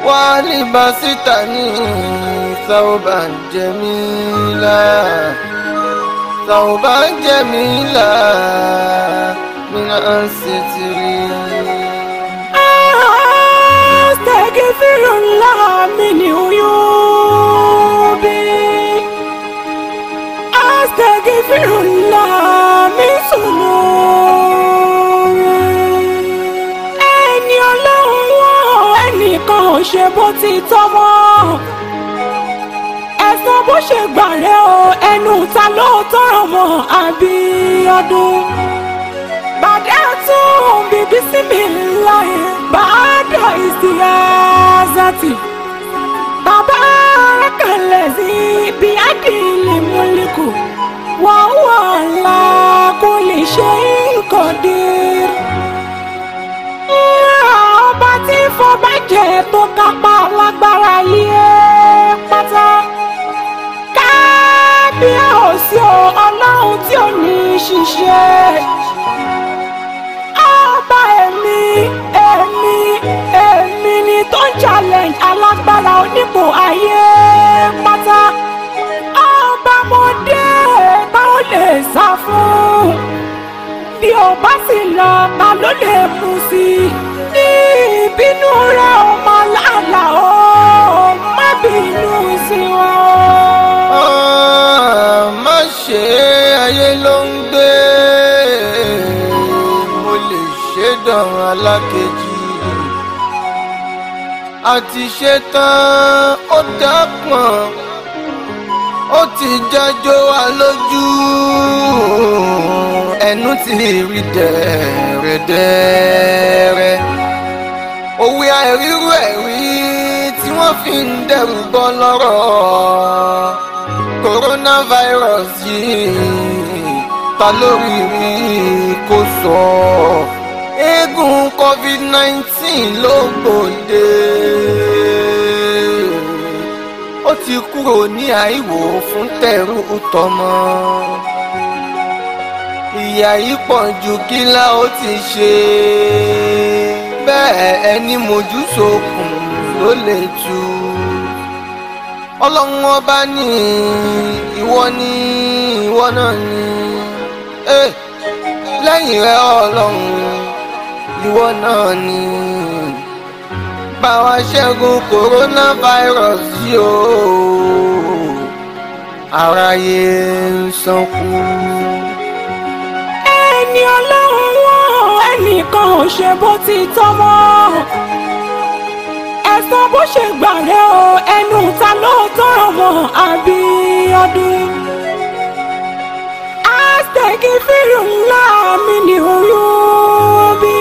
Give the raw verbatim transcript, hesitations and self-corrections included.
ولبستني ثوبا جميلا ثوبا جميلا من الستر. أستغفر الله من عيوبي أستغفر الله من ذنوبي. ẹni Ọlọ́run wọ́n ẹnìkan ò ṣe bó ti tọ́ mọ́ ẹ̀san bó ṣe gbà rẹ̀ o ẹnu ta ló tọrọ mọ́ Abíọ́dún. Bada'tum bi bismillahi ba'da isti'azati Babankaola biyadil mulku wa huwa ala kulli shay'in qadir. Ọba tí fọba jẹ tó kápá lágbára yìí pátá. Kábíyèsí o Ọlọ́run tí ò ní ṣiṣẹ́. Ọba èmi èmi èmi ni tó ń challenge alágbára onípò ayé pátá. Ọba mo dé táwọn lè sá fún. Bí o bá sì lọ ta ló lè mú sí i. Ní ìbínú rẹ ọmọ làálà o má bínú sí wọn. Má ṣe ayé ló ń gbé mo lè ṣe dọ̀rùn alákejì àti ṣetán ó dápọ̀n ó ti jájó wa lójú ẹnu ti rí dẹ̀rẹ̀dẹ̀rẹ̀ òwe àìrírú ẹ̀rí tí wọ́n fi ń dẹ̀rù bọ́ lọ́rọ̀ coronavirus yìí ta lórí rí kó sọ eégún covid nineteen ló gbòde ó ti kúrò ní àìwò fún tẹ̀rù tọmọ ìyà yìí pọ̀ ju kí la ó ti ṣe bẹ́ẹ̀ ẹni mojú sókun ló lè tú ọlọ́run ọba ní ìwọ ní ìwọ náà ní eh, lẹ́yìn rẹ̀ ọlọ́run ìwọ náà ní bá wa ṣẹ́gun coronavirus yìí o aráyé ń sọkú. ẹni Ọlọ́run wọ́n ẹnìkan ò ṣe bó ti tọ́ mọ́ ẹ̀san bó ṣe gbà rẹ̀ o ẹnu ta ló tọrọ mọ́ Abíọ́dún. Astaghfirullah min uyubi